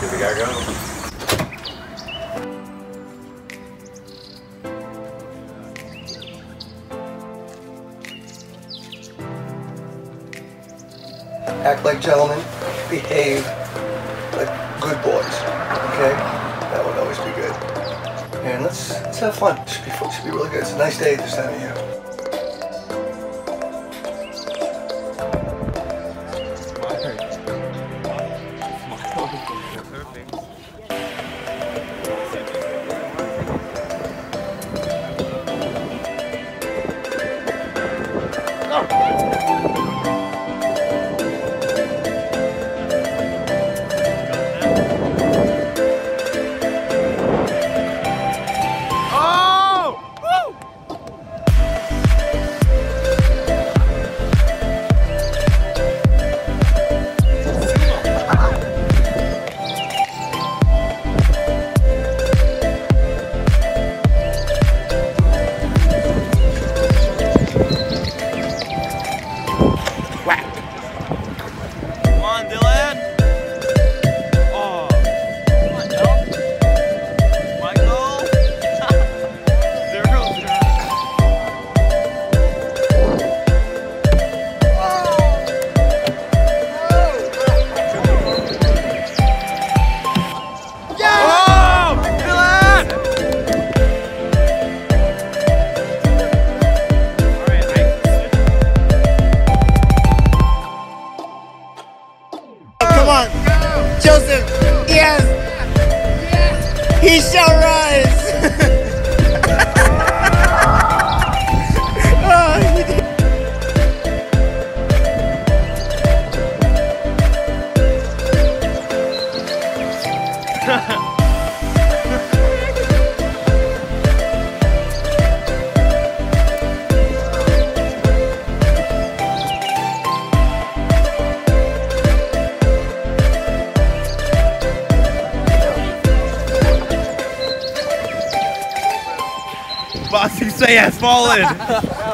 Do we gotta go? Act like gentlemen, behave like good boys, okay? That would always be good. And let's have fun. Should be really good. It's a nice day this time of year. Come on, Joseph, yes, he shall rise. Oh, he did. Bossy say has fallen.